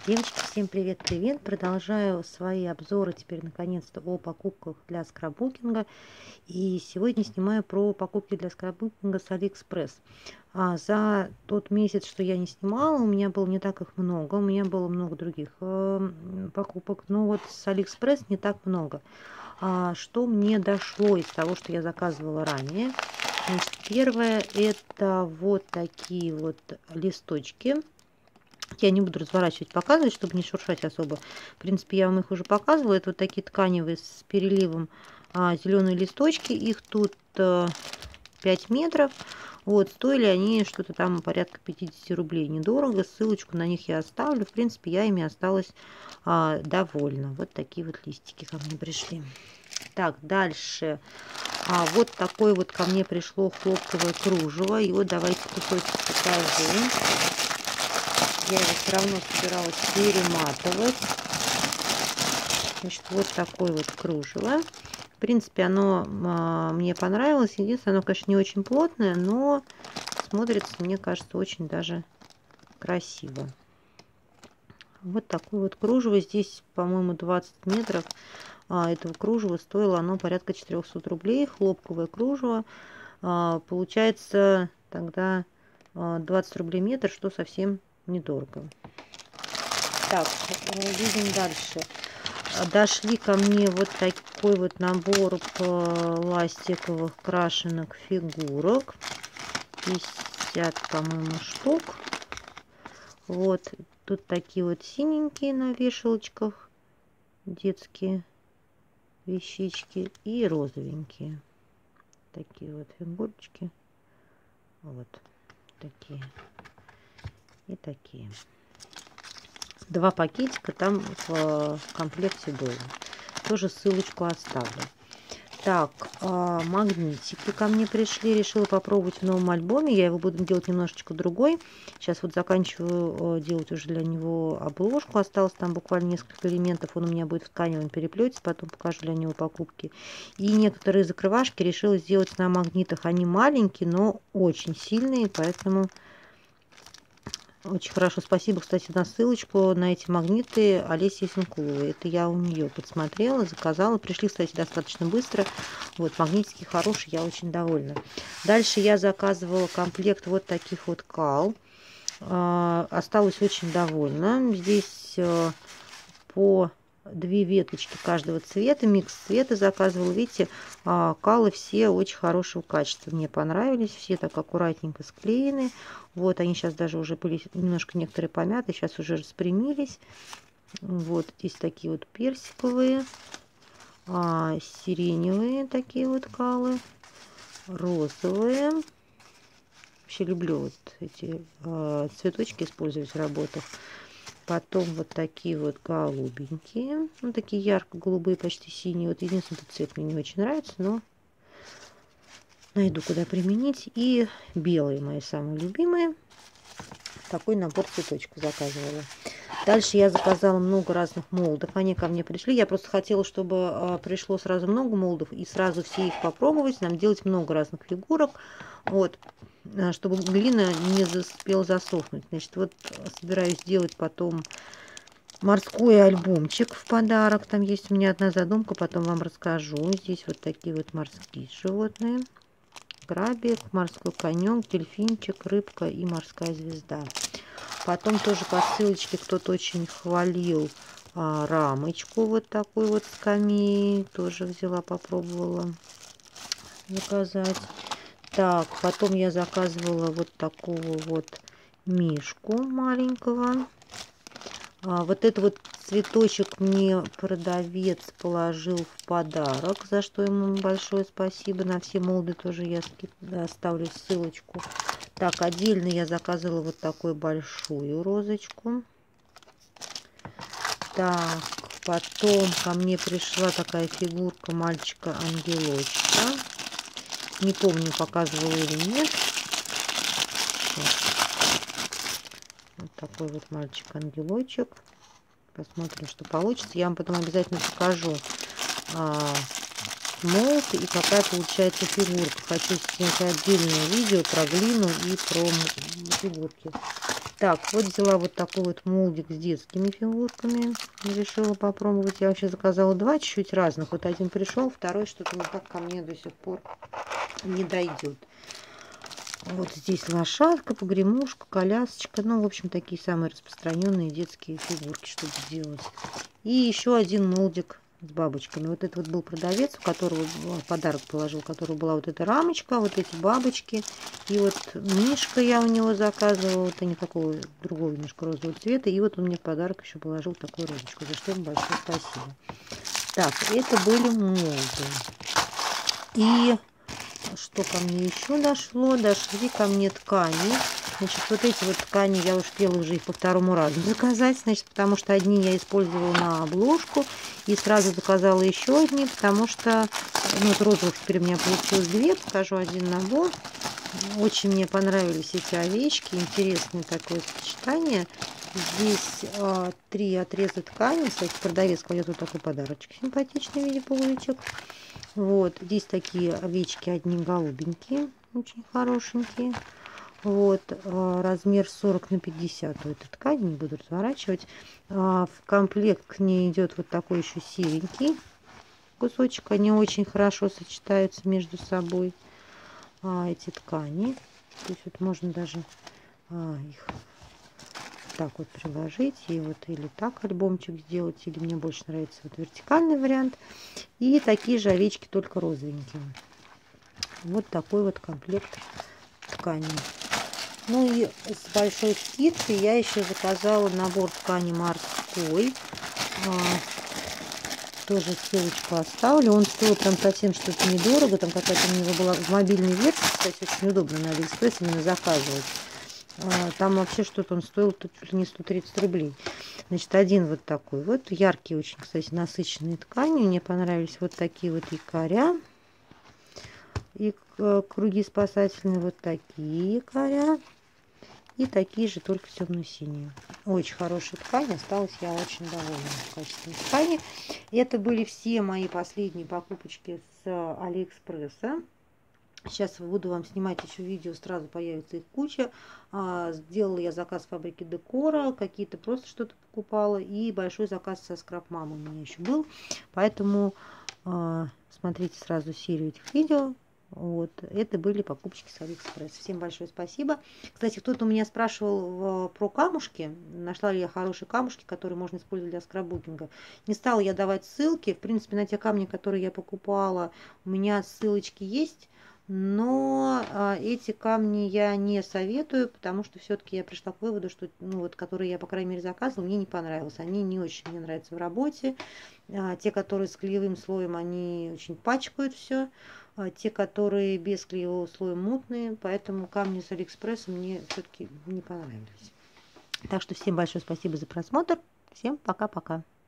Девочки, всем привет-привет! Продолжаю свои обзоры теперь наконец-то о покупках для скраббукинга. И сегодня снимаю про покупки для скраббукинга с Алиэкспресс. За тот месяц, что я не снимала, у меня было не так их много. У меня было много других покупок, но вот с Алиэкспресс не так много. Что мне дошло из того, что я заказывала ранее? Значит, первое это вот такие вот листочки. Я не буду разворачивать, показывать, чтобы не шуршать особо. В принципе, я вам их уже показывала. Это вот такие тканевые с переливом зеленые листочки. Их тут 5 метров. Вот, стоили они что-то там порядка 50 рублей. Недорого. Ссылочку на них я оставлю. В принципе, я ими осталась довольна. Вот такие вот листики ко мне пришли. Так, дальше. Вот такое вот ко мне пришло хлопковое кружево. И вот давайте кусочек покажу. Я его все равно собиралась перематывать. Значит, вот такое вот кружево. В принципе, оно мне понравилось. Единственное, оно, конечно, не очень плотное, но смотрится, мне кажется, очень даже красиво. Вот такое вот кружево. Здесь, по-моему, 20 метров этого кружева. Стоило оно порядка 400 рублей. Хлопковое кружево. Получается тогда 20 рублей метр, что совсем недорого. Так, видим дальше. Дошли ко мне вот такой вот набор пластиковых крашенных фигурок. 50, по-моему, штук. Вот, тут такие вот синенькие на вешалочках. Детские вещички. И розовенькие. Такие вот фигурочки. Вот такие. И такие. 2 пакетика там в комплекте было. Тоже ссылочку оставлю. Так, магнитики ко мне пришли. Решила попробовать в новом альбоме. Я его буду делать немножечко другой. Сейчас вот заканчиваю делать уже для него обложку. Осталось там буквально несколько элементов. Он у меня будет в тканевом переплете. Потом покажу для него покупки. И некоторые закрывашки решила сделать на магнитах. Они маленькие, но очень сильные. Поэтому... Очень хорошо. Спасибо, кстати, на ссылочку на эти магниты Олеси Сенкуловой. Это я у нее подсмотрела, заказала. Пришли, кстати, достаточно быстро. Вот, магнитики хорошие, я очень довольна. Дальше я заказывала комплект вот таких вот кал. Осталась очень довольна. Здесь по 2 веточки каждого цвета, микс цвета заказывала. Видите, калы все очень хорошего качества. Мне понравились. Все так аккуратненько склеены. Вот, они сейчас даже уже были немножко некоторые помяты. Сейчас уже распрямились. Вот, здесь такие вот персиковые, сиреневые такие вот калы, розовые. Вообще люблю вот эти цветочки использовать в работах. Потом вот такие вот голубенькие. Ну, такие ярко-голубые, почти синие. Вот единственный этот цвет мне не очень нравится, но найду, куда применить. И белые мои самые любимые. Такой набор цветочков заказывала. Дальше я заказала много разных молдов. Они ко мне пришли. Я просто хотела, чтобы пришло сразу много молдов и сразу все их попробовать. Нам делать много разных фигурок. Вот. Чтобы глина не успела засохнуть. Значит, вот собираюсь сделать потом морской альбомчик в подарок. Там есть у меня одна задумка, потом вам расскажу. Здесь вот такие вот морские животные. Крабик, морской конек, дельфинчик, рыбка и морская звезда. Потом тоже по ссылочке кто-то очень хвалил рамочку вот такой вот скамьи. Тоже взяла, попробовала заказать. Так, потом я заказывала вот такого вот мишку маленького. Вот этот вот цветочек мне продавец положил в подарок, за что ему большое спасибо. На все молды тоже я оставлю ссылочку. Так, отдельно я заказывала вот такую большую розочку. Так, потом ко мне пришла такая фигурка мальчика-ангелочка. Не помню, показывала или нет. Вот такой вот мальчик-ангелочек. Посмотрим, что получится. Я вам потом обязательно покажу молд и какая получается фигурка. Хочу снять отдельное видео про глину и про фигурки. Так, вот взяла вот такой вот молдик с детскими фигурками. Решила попробовать. Я вообще заказала два чуть-чуть разных. Вот один пришел, второй что-то никак ко мне до сих пор не дойдет. Вот здесь лошадка, погремушка, колясочка. Ну, в общем, такие самые распространенные детские фигурки, чтобы сделать. И еще один молдик с бабочками. Вот это вот был продавец, у которого подарок положил, у которого была вот эта рамочка, вот эти бабочки. И вот мишка я у него заказывала, вот они такого другого немножко розового цвета. И вот он мне в подарок еще положил такую розочку, за что ему большое спасибо. Так, это были молды. И что ко мне еще дошло? Дошли ко мне ткани. Значит, вот эти вот ткани я успела уже их по второму разу заказать, значит, потому что одни я использовала на обложку, и сразу заказала еще одни, потому что, ну, вот розовых теперь у меня получилось две, покажу один набор. Очень мне понравились эти овечки, интересное такое сочетание. Здесь 3 отреза ткани, кстати, продавец кладет вот такой подарочек симпатичный в виде пуговичек. Вот, здесь такие овечки одни голубенькие, очень хорошенькие. Вот, размер 40 на 50 у этой ткани, не буду разворачивать. В комплект к ней идет вот такой еще серенький кусочек. Они очень хорошо сочетаются между собой, эти ткани. То есть вот можно даже их так вот приложить и вот или так альбомчик сделать, или мне больше нравится вот вертикальный вариант. И такие же овечки, только розовенькие. Вот такой вот комплект ткани. Ну и с большой скидкой я еще заказала набор ткани морской. Тоже ссылочку оставлю. Он стоил прям совсем что-то недорого. Там какая-то у него была в мобильной версии, кстати, очень удобно на Алиэкспресс именно заказывать. Там вообще что-то он стоил чуть ли не 130 рублей. Значит, один вот такой вот. Яркие очень, кстати, насыщенные ткани. Мне понравились вот такие вот якоря. И круги спасательные, вот такие якоря. И такие же, только темно-синие. Очень хорошая ткань. Осталась я очень довольна качеством ткани. Это были все мои последние покупочки с Алиэкспресса. Сейчас буду вам снимать еще видео, сразу появится их куча. Сделала я заказ в фабрике декора, какие-то просто что-то покупала. И большой заказ со скрап-мамой у меня еще был. Поэтому смотрите сразу серию этих видео. Вот, это были покупочки с Алиэкспресс. Всем большое спасибо. Кстати, кто-то у меня спрашивал про камушки. Нашла ли я хорошие камушки, которые можно использовать для скраббукинга. Не стала я давать ссылки. В принципе, на те камни, которые я покупала, у меня ссылочки есть. Но эти камни я не советую, потому что все-таки я пришла к выводу, что, ну, вот, которые я, по крайней мере, заказывала, мне не понравилось. Они не очень мне нравятся в работе. Те, которые с клеевым слоем, они очень пачкают все. Те, которые без клеевого слоя, мутные. Поэтому камни с Алиэкспресса мне все-таки не понравились. Так что всем большое спасибо за просмотр. Всем пока-пока.